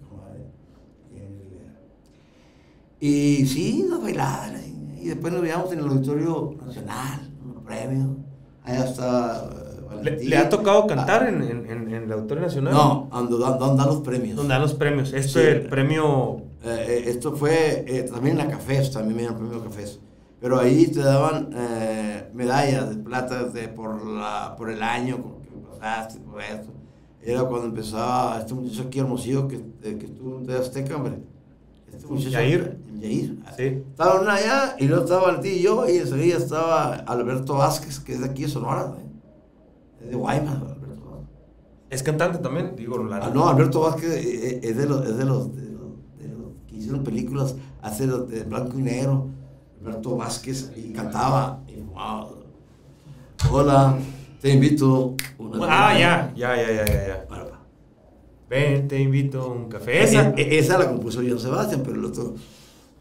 Y sí, nos bailaban. Y después nos veíamos en el Auditorio Nacional, unos premios. Allá está. ¿Le ha tocado cantar en el Auditorio Nacional? No, donde dan los premios. Donde dan los premios. Esto Sí. es el premio... Esto fue también en la Cafés, también me dieron premio Cafés. Pero ahí te daban medallas de plata por el año que pasaste, por esto. Era cuando empezaba este muchacho aquí Hermosillo que estuvo en Azteca, hombre. Este muchacho. Yair. Sí. Estaban allá y luego estaban ti y yo, y enseguida estaba Alberto Vázquez, que es de aquí de Sonora, ¿no? Es de Guaymas, Alberto Vázquez. ¿Es cantante también? Digo, no, Alberto Vázquez es de los que hicieron películas hace de blanco y negro. Alberto Vázquez y cantaba. Y, wow. Hola, te invito. Ya. Bueno, Ven, te invito a un café. esa la compuso Joan Sebastián, pero el otro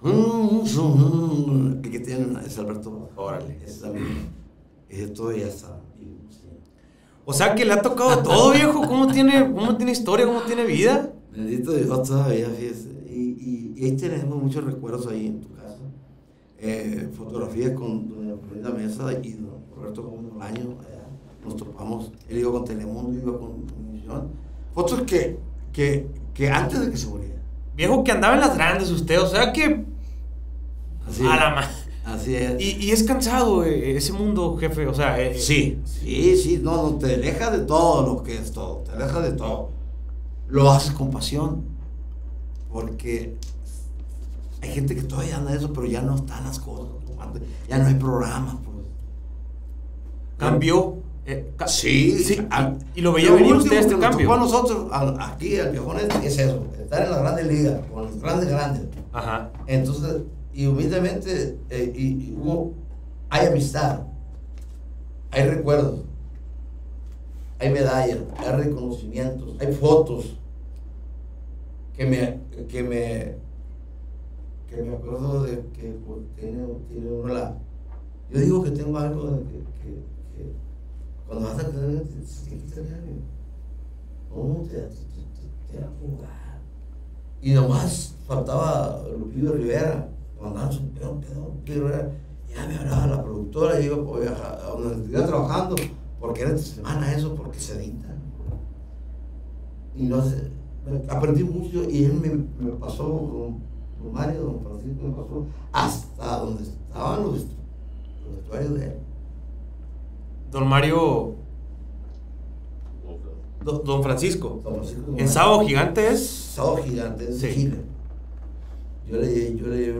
que tiene es Alberto. Órale. Es amigo. Y todo ya está. O sea que le ha tocado todo, viejo. ¿Cómo tiene historia? ¿Cómo tiene vida? Bendito Dios todavía, fíjese. Y ahí tenemos muchos recuerdos ahí en tu casa. Fotografías con doña Florinda Mesa y don Roberto Gómez Bolaño. Nos topamos. Él iba con Telemundo, iba con Univisión. Fotos que antes de que se muriera. Viejo, que andaba en las grandes usted. O sea que... Así a es. la Así es. Y es cansado ese mundo, jefe. O sea... Sí. No, te alejas de todo lo que es todo. Te alejas de todo. Lo haces con pasión. Porque hay gente que todavía anda eso, pero ya no están las cosas. Ya no hay programas. Pues. Cambió. Sí. Y lo veía venir usted este cambio. Para nosotros, aquí, al Viejón, es eso. Estar en las grandes ligas, con los grandes. Ajá. Entonces, y humildemente, hay amistad, hay recuerdos, hay medallas, hay reconocimientos, hay fotos que me acuerdo de que pues, tiene uno la... Yo digo que tengo algo de que cuando vas a tener te da jugar. Y nomás faltaba Lupillo Rivera. Cuando andaban su pedo, ya me hablaba la productora, y yo a donde estuviera trabajando, porque era esta semana eso, porque se editan. Y no sé, aprendí mucho, y él me pasó con Mario, don Francisco, me pasó hasta donde estaban los vestuarios de él. Don Mario... Don Francisco. ¿En Sábado Sábado Gigante es? Sábado Gigante, es de Chile. Yo le llevé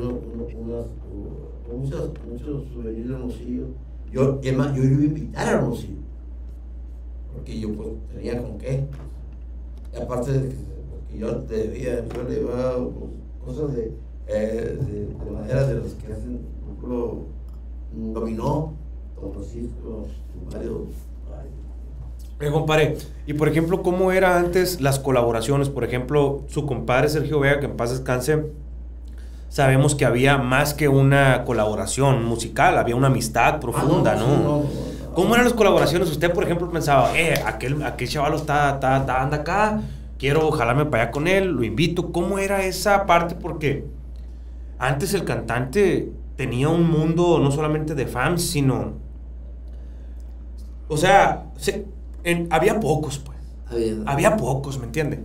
muchos souvenirs de Hermosillo. Yo iba a invitar a Hermosillo. Porque yo pues tenía con qué. Y aparte de que yo le llevaba cosas de madera de las que hacen, por ejemplo, dominó, don Francisco, Mario. Compadre, y por ejemplo, ¿cómo era antes las colaboraciones? Por ejemplo, su compadre Sergio Vega, que en paz descanse, sabemos que había más que una colaboración musical, había una amistad profunda, ¿no? ¿Cómo eran las colaboraciones? Usted, por ejemplo, pensaba, aquel chaval anda acá, quiero jalarme para allá con él, lo invito. ¿Cómo era esa parte? Porque antes el cantante tenía un mundo no solamente de fans, sino... O sea, había pocos, pues. Había pocos, ¿me entiende?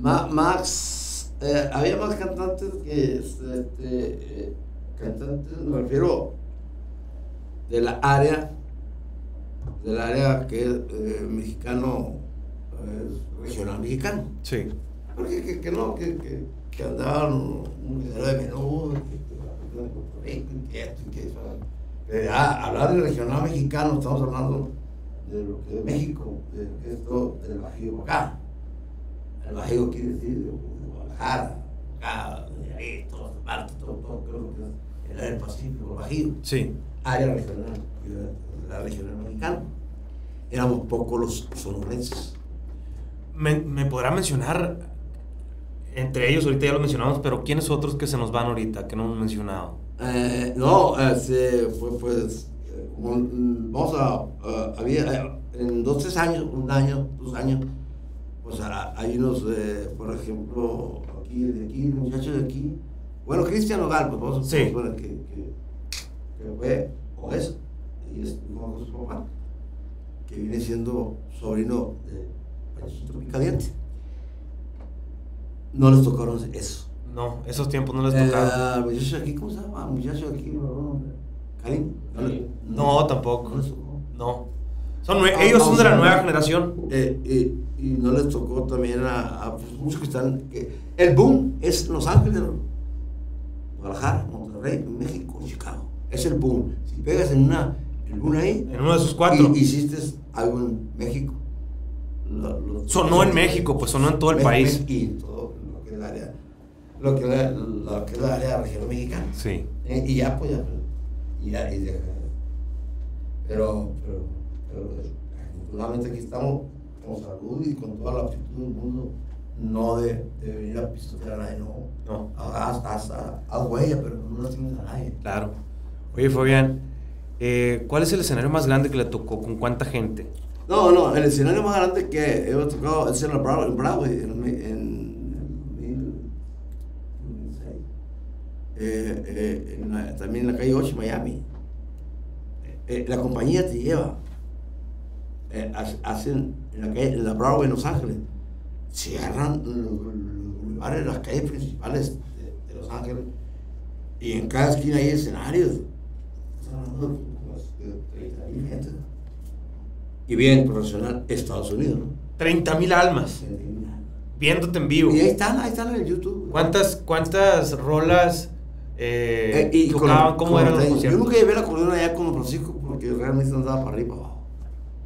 Había más cantantes que cantantes, me refiero del área que es mexicano, regional mexicano. Sí. Porque que andaban un video de menudo, hablar del regional mexicano, estamos hablando de lo que es México, de esto del Bajío acá. El Bajío quiere decir de Guadalajara, acá, de ahí, todo, creo que era el Pacífico, el Bajío. Sí. Área regional, la regional mexicana. Éramos pocos los sonorenses. ¿Me podrá mencionar, entre ellos, ahorita ya los mencionamos, pero quiénes otros que se nos van ahorita, que no hemos mencionado? Había en 2-3 años, 1 año, 2 años, pues hay unos, por ejemplo, el muchacho de aquí, bueno, Cristian Nodal, pues vamos a suponer que fue, o es, y es su papá, que viene siendo sobrino de Panchito Picadiente. No les tocaron eso. No, esos tiempos no les tocaron. Muchacho de aquí, ¿cómo se llama? Muchacho de aquí, ¿Karim? No, tampoco. No. Ellos son de la nueva generación. Y no les tocó también a muchos que están... el boom es Los Ángeles, Guadalajara, Monterrey, México, Chicago. Es el boom. Si pegas el boom ahí... En uno de esos 4. Hiciste algo en México. Sonó en México, pues sonó en todo el país. Y todo lo que es la área... Lo que es la área regional mexicana. Sí. Y ya, pues ya... Pero afortunadamente aquí estamos con salud y con toda la actitud del mundo no de venir a pisotear a nadie, no. Haz huella, pero no lastimes a nadie. Claro. Oye, Fabián, ¿cuál es el escenario más grande que le tocó? ¿Con cuánta gente? No, el escenario más grande que he tocado es en Broadway, también en la calle 8, Miami. La compañía te lleva, hacen en la Broadway en Los Ángeles, cierran los lugares, las calles principales de Los Ángeles, y en cada esquina hay escenarios. Estamos hablando de 30,000 gente. Y bien profesional, Estados Unidos, ¿no? 30,000 almas. 30,000. Viéndote en vivo. Y ahí están en el YouTube. ¿Cuántas rolas y tocaban? ¿Cómo eran los yo conciertos? nunca llevé la acordeón allá con Don Francisco porque realmente andaba para arriba y para abajo.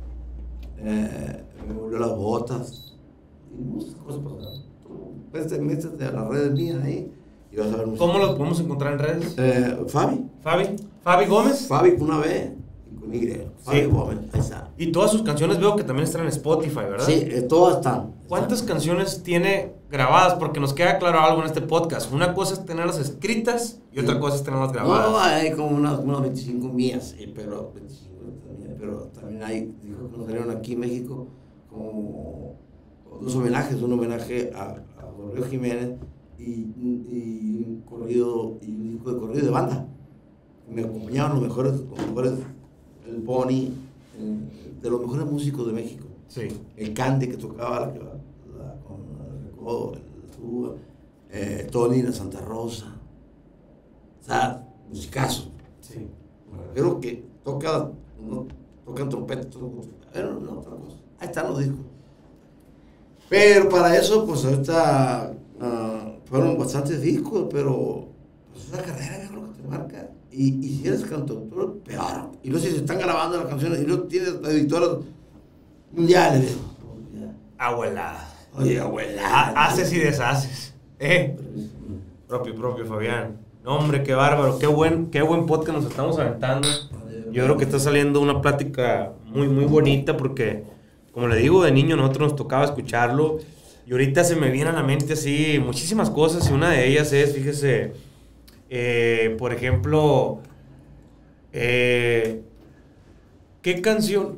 Me volvió las botas y muchas cosas pasaron. Métete a las redes mías ahí y vas a ver muchas ¿Cómo cosas. los podemos encontrar en redes? Fabi Gómez. Fabi con una B y con Y. Fabi Gómez, ahí está. Y todas sus canciones veo que también están en Spotify, ¿verdad? Sí, todas están. ¿Cuántas canciones tiene grabadas? Porque nos queda claro algo en este podcast. Una cosa es tenerlas escritas y otra cosa es tenerlas grabadas. No, hay como unas 25 mías, pero 25 también, pero también hay, dijo que nos salieron aquí en México como dos homenajes, un homenaje a Jorge Jiménez y un corrido, y un disco de corrido de banda. Me acompañaban los mejores el Pony, de los mejores músicos de México. Sí. El Cande que tocaba con el recodo, la tuba, Tony la Santa Rosa, o sea, musicazos. Sí. Pero que tocan trompeta, pero no, otra cosa. Ahí están los discos. Pero para eso, pues ahorita fueron bastantes discos, pero pues es la carrera, es lo que te marca. Y si eres cantautor, peor. Y no sé si se están grabando las canciones y no tienes editoras mundiales. Abuelada. Oye, abuela. Haces y deshaces. Propio, Fabián. No, hombre, qué bárbaro. Qué buen podcast nos estamos aventando. Yo creo que está saliendo una plática muy, muy bonita porque, como le digo, de niño nosotros nos tocaba escucharlo. Y ahorita se me viene a la mente así muchísimas cosas y una de ellas es, fíjese, por ejemplo, ¿qué canción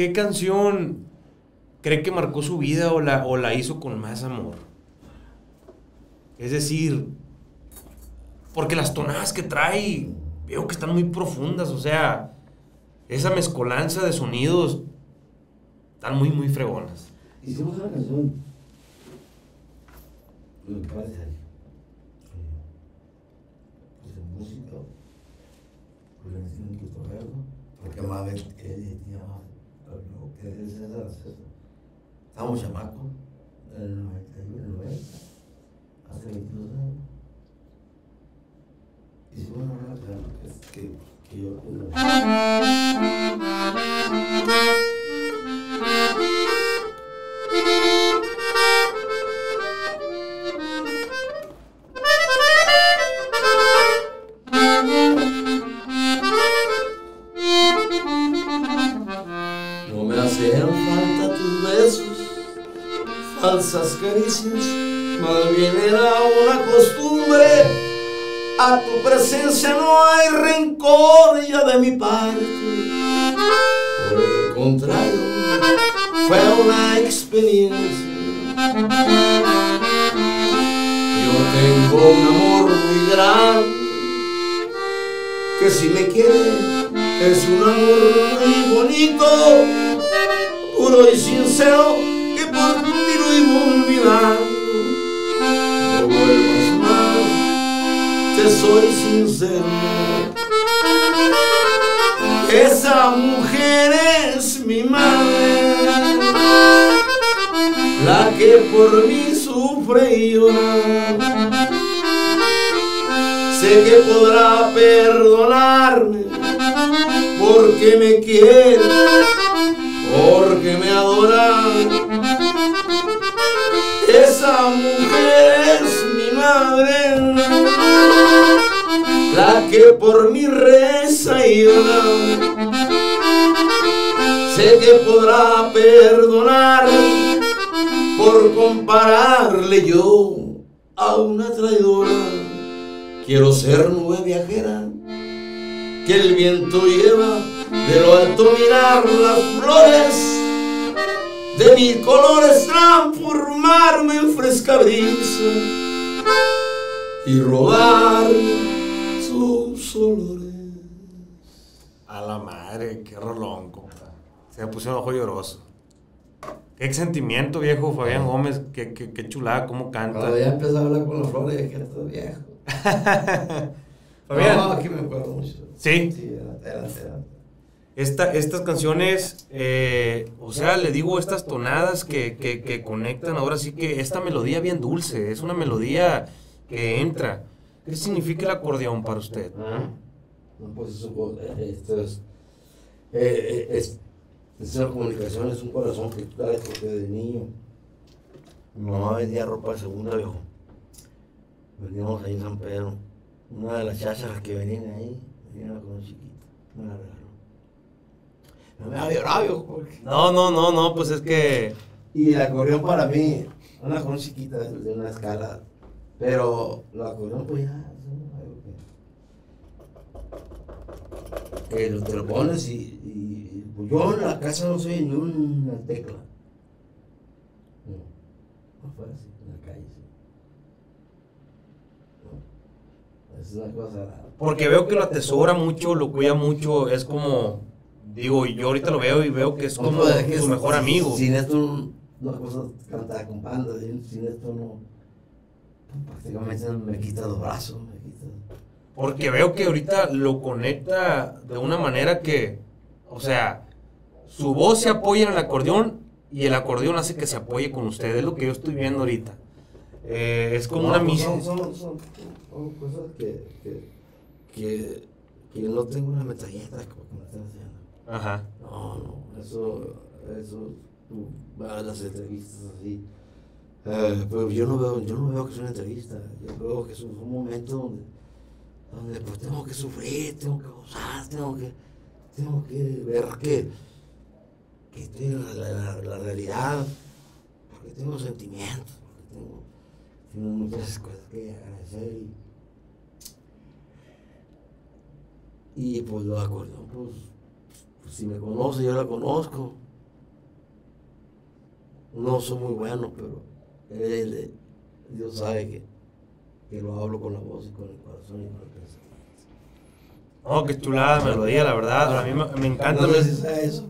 cree que marcó su vida o la hizo con más amor? Es decir, porque las tonadas que trae veo que están muy profundas, o sea, esa mezcolanza de sonidos están muy, muy fregonas. Hicimos una canción, lo que parece ahí, pues en música, pues le hicimos que tocarlo, porque más bien él tenía más, que es César. Estábamos chamacos, en el 91, el 90, hace 22 años. Hicimos una canción que yo... No me hacen falta tus besos, falsas caricias, más bien era una costumbre. A tu presencia no hay rencor ya de mi parte. Por el contrario, fue una experiencia. Yo tengo un amor muy grande, que si me quiere es un amor muy bonito, puro y sincero, que por ti lo iba olvidando. No vuelvas más, te soy sincero. Esa mujer es mi madre, la que por mí sufre y llora. Sé que podrá perdonarme porque me quiere, porque me adora. Esa mujer es mi madre, la que por mí reza y llora. Sé que podrá perdonarme por compararle yo a una traidora. Quiero ser nube viajera que el viento lleva, de lo alto mirar las flores, de mil colores transformarme en fresca brisa y robar sus olores. A la madre, qué rolón, compa. Se me pusieron ojo lloroso. Qué sentimiento, viejo, Fabián Gómez. Qué chulada, cómo canta. Cuando ya empezó a hablar con las flores, dije, esto es viejo. Fabián. No, aquí me acuerdo mucho. Sí. Sí, era. Estas canciones, o sea, le digo, estas tonadas que conectan, ahora sí que esta melodía bien dulce, es una melodía que entra. ¿Qué significa el acordeón para usted? No, pues esto es una comunicación, es un corazón que tú traes porque de niño. Mi mamá vendía ropa de segunda, viejo. Vendíamos ahí en San Pedro. Una de las chácharas que venían ahí, venía con un chiquito, me la regaló. No me había llorado, viejo, porque... No, pues es que... Y el acordeón para mí, una con chiquita de una escala, pero el acordeón pues ya, es algo que te lo pones y pues yo en la casa no soy ni una tecla. No fuera así, en la calle sí. No, es una cosa rara. Porque veo que lo atesora mucho, lo cuida mucho, es como... Digo, yo ahorita lo veo y veo que es como su mejor amigo. Sin esto, una cosa cantar con banda, sin esto no... Prácticamente me quita los brazos, me quita... Porque veo que ahorita lo conecta de una manera que, o sea, su voz se apoya en el acordeón y el acordeón hace que se apoye con usted. Es lo que yo estoy viendo ahorita. Es como una misión. Son cosas que no tengo una metralleta como me están haciendo. Ajá. No, eso tú vas a las entrevistas así. Pero yo no veo que es una entrevista. Yo veo que es un momento donde pues tengo que sufrir, tengo que gozar, tengo que ver que estoy en la realidad, porque tengo sentimientos, porque tengo muchas cosas que agradecer y pues lo acordeón, pues si me conoce, yo la conozco. No soy muy bueno, pero Dios sabe que lo hablo con la voz y con el corazón y con el pensamiento. Oh, qué chulada melodía, la verdad. A mí me encanta. No sé si sea eso.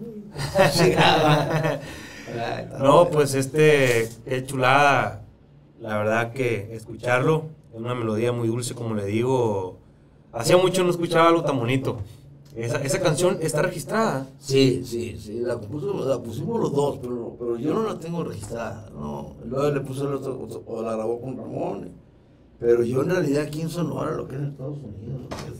No, pues qué chulada. La verdad que escucharlo es una melodía muy dulce, como le digo. Hacía mucho no escuchaba algo tan bonito. Esa canción está registrada. Sí, la pusimos los dos, pero yo no la tengo registrada, no. Luego le puse el otro, o la grabó con Ramón, pero yo en realidad aquí en Sonora, lo que es en Estados Unidos,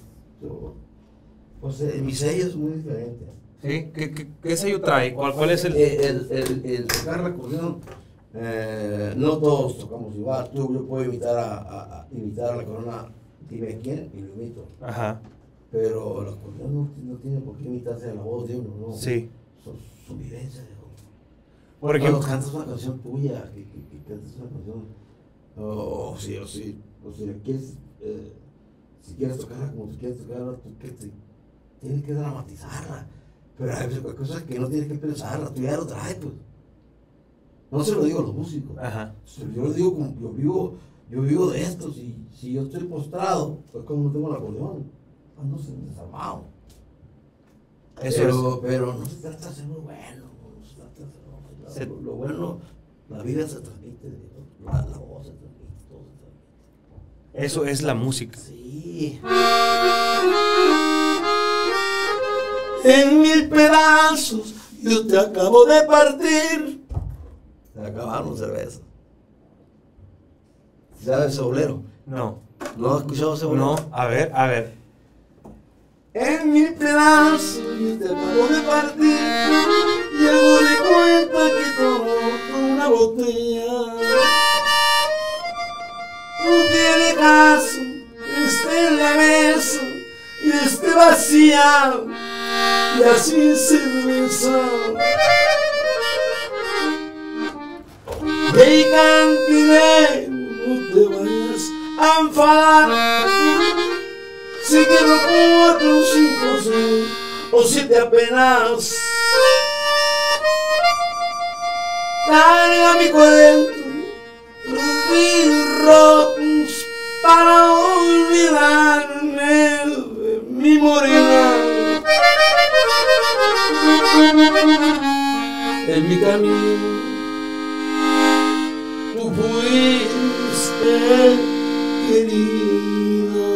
pues mi sello es muy diferente. ¿Sí? ¿Qué sello trae? ¿Cuál es el...? El tocar la acordeón, no todos tocamos igual. Yo puedo imitar a la corona, dime quién, y lo imito. Ajá. Pero el acordeón no tiene por qué imitarse a la voz de uno, ¿no? Sí. Son vivencias. Por ejemplo, cuando cantas una canción tuya, que cantas una canción, o si quieres, si quieres tocarla como tú quieres tocarla, tienes que dramatizarla. Pero hay cosas que no tienes que pensarla, tú ya lo traes, pues. No se lo digo a los músicos. Ajá. Yo lo digo como yo vivo de esto. Si yo estoy postrado, pues como no tengo el acordeón, ando desarmado. Pero no se trata de ser muy bueno, no se trata de ser lo bueno, la vida se transmite, la voz se transmite, todo se transmite. Eso es la música. Sí. En 1000 pedazos yo te acabo de partir. Se acabaron cervezas. ¿Sabes ese bolero? No. ¿No has escuchado ese bolero? No, a ver. En 1000 pedazos yo te acabo de partir. Llego de cuenta que tomó una botella. No tiene caso, esté en la mesa y esté vacía y así sin cerveza. Hey, cantinero, no te vayas a enfadar. Si quiero 4, 5, 6 o 7 apenas. Carga mi cuento, los vidrios rotos para olvidarme de mi morena. En mi camino tú fuiste querida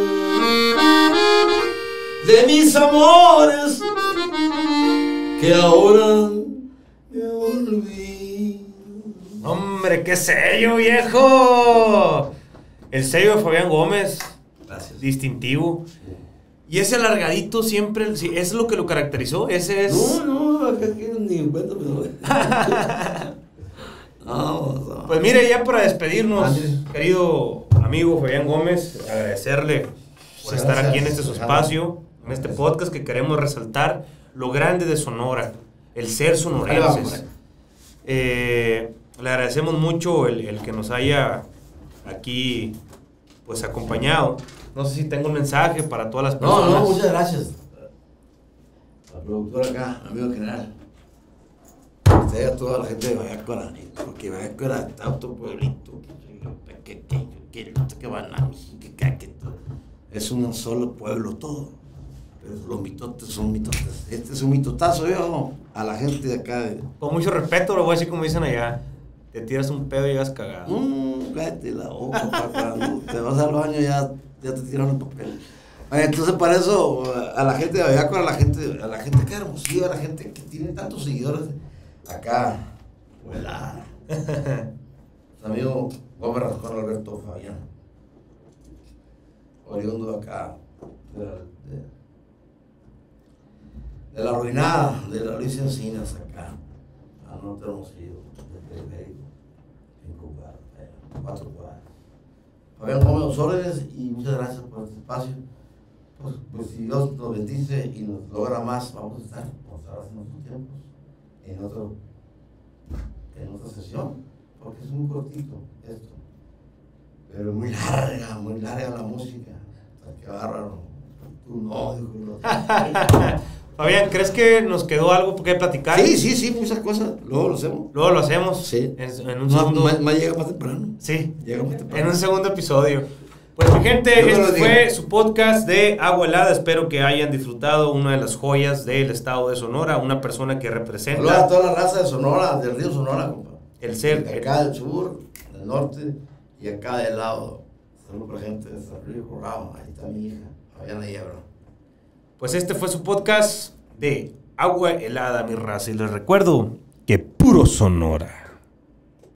de mis amores que ahora me olvido. Hombre, qué sello, viejo. El sello de Fabián Gómez. Gracias. Distintivo. Y ese alargadito siempre, sí, ¿es lo que lo caracterizó? Ese es... No, acá ni en cuenta, pero... No. Pues mire, ya para despedirnos, Andrés. querido amigo Fabián Gómez, agradecerle por estar Gracias. aquí en este su espacio, en este podcast que queremos resaltar lo grande de Sonora, el ser sonorenses. Le agradecemos mucho el que nos haya aquí pues acompañado. No sé si tengo un mensaje para todas las personas. No, muchas gracias. La productora acá, amigo general. Usted a toda la gente de Vallácuara, porque Vallácuara está otro pueblito, que van a es un solo pueblo todo. Pero los mitotes son mitotes. Este es un mitotazo, viejo, a la gente de acá. Con mucho respeto, lo voy a decir como dicen allá. Te tiras un pedo y llegas cagado. Cállate la boca, papá. Cuando te vas al baño ya te tiraron el papel. Entonces, para eso, a la gente de Vallácuara, a la gente que es Hermosillo, a la gente que tiene tantos seguidores acá, vuela. Amigo Gómez Rascón Alberto Fabián, oriundo acá, de la arruinada, de la Luis Encinas acá, al norte de Hermosillo, desde México, 5 cuadras, 4 cuadras. Fabián Gómez, los órdenes, y muchas gracias por este espacio. Pues si Dios nos bendice y nos logra más, vamos a estar en otros tiempos, en otra sesión, porque es muy cortito esto, pero muy larga la música. Qué bárbaro. Tú no, dijo el otro. Fabián, ¿crees que nos quedó algo que platicar? Sí, muchas cosas. Luego lo hacemos. Luego lo hacemos. Sí. En un segundo. Más llega más temprano. Sí. Llega más temprano. En un segundo episodio. Pues mi gente, este fue su podcast de Agua Helada. Espero que hayan disfrutado una de las joyas del estado de Sonora, una persona que representa. Hola a toda la raza de Sonora, del río Sonora, compa. El ser. De acá del sur, del norte y acá del lado. Saludos para gente de San Río Corrado. Ahí está mi hija, Fabiana Yebra. Pues este fue su podcast de Agua Helada, mi raza. Y les recuerdo que puro Sonora.